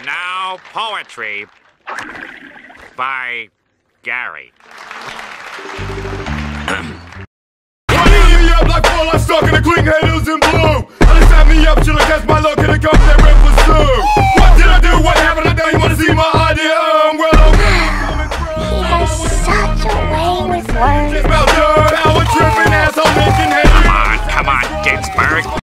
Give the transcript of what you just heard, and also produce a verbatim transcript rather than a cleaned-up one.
Now, poetry by Gary. Up like four, I'm stuck in the Klink haters in blue. And they set me up, should I catch my luck and it comes they will pursue. What did I do? What happened? I know you wanna see my idea. Um, well, okay. He has such a way with words. It's about